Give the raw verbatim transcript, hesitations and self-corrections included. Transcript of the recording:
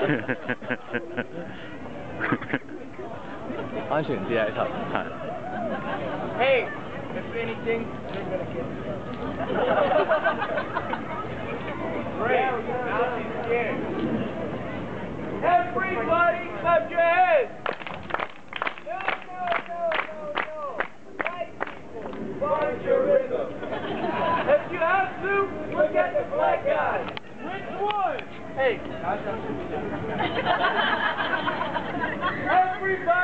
安全地带上看。 Hey, if anything, you're gonna get Great. Now she's scared. Everybody, clap your hands. No, no, no, no, no. White people, find your rhythm. If you have to, look at the black guy. Which one? Hey. Everybody.